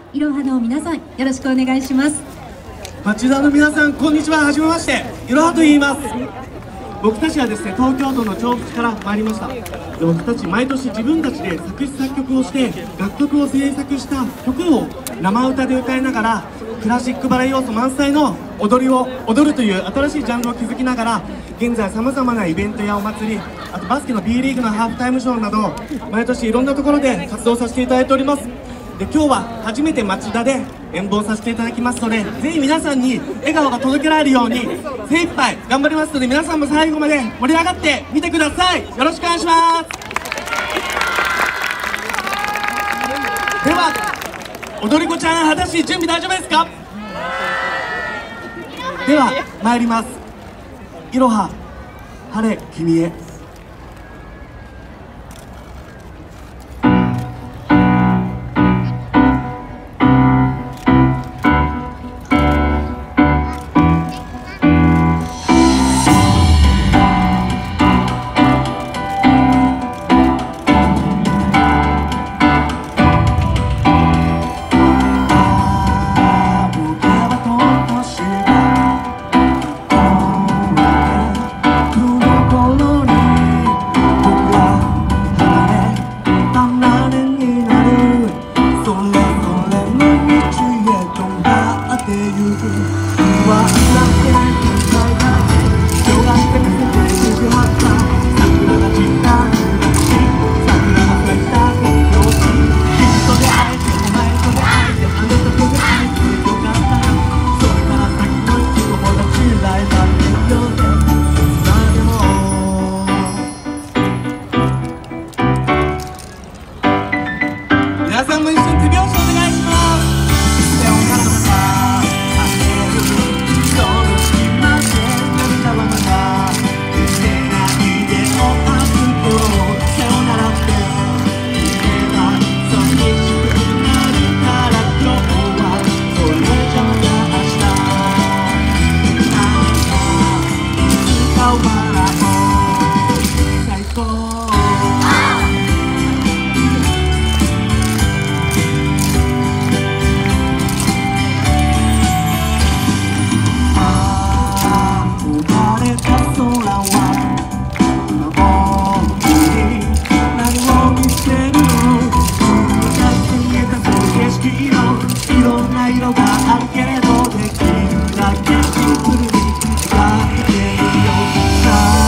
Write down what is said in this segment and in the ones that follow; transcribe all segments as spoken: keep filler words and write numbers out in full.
いろはの皆さん、よろしくお願いします。 町田の皆さん、こんにちは。はじめまして、いろはと言います。僕たちはですね、東京都の調布市から参りました。で、僕たち毎年自分たちで作詞作曲をして楽曲を制作した曲を生歌で歌いながら、クラシックバレエ要素満載の踊りを踊るという新しいジャンルを築きながら、現在さまざまなイベントやお祭り、あとバスケの B リーグのハーフタイムショーなど毎年いろんなところで活動させていただいております。で、今日は初めて町田で演舞をさせていただきますので、ぜひ皆さんに笑顔が届けられるように精一杯頑張りますので、皆さんも最後まで盛り上がってみてください。よろしくお願いします。では、踊り子ちゃん、果たして準備大丈夫ですか？では参ります。いろは晴れ君へ。皆さんも一緒に手拍子お願いします。さよならまた会えるその隙間で涙はまた捨てないでおはずとさよならって言えば寂しくなるから今日はそれじゃまた明日何かいつか笑おう最高。いろんな色があるけどできるだけシンプルに描いてみようさ。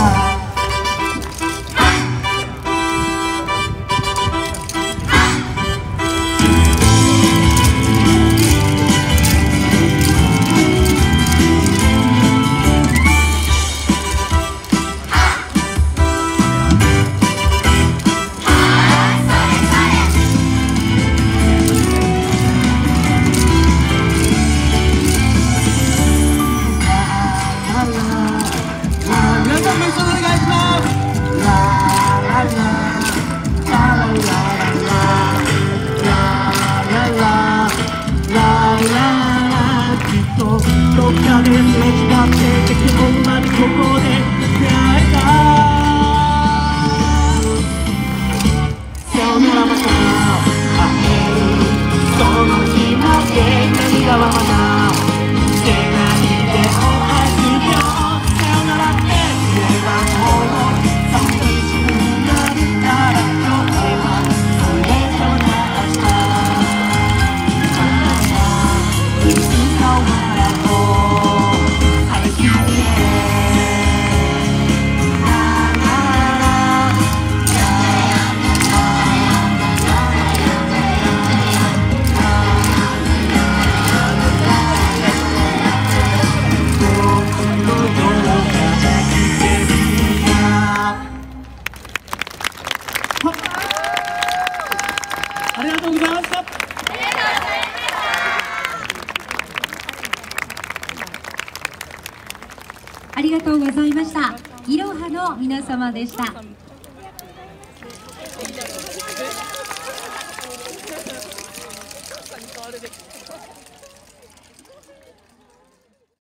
どっかですれ違って結局までここで出会えた。さよならまた会えるその日まで涙はまだ捨てないでおはずよ。さよならって言えばもう寂しくなるから今日はそれじゃまた明日いつかはありがとうございました。 ありがとうございました。いろはの皆様でした。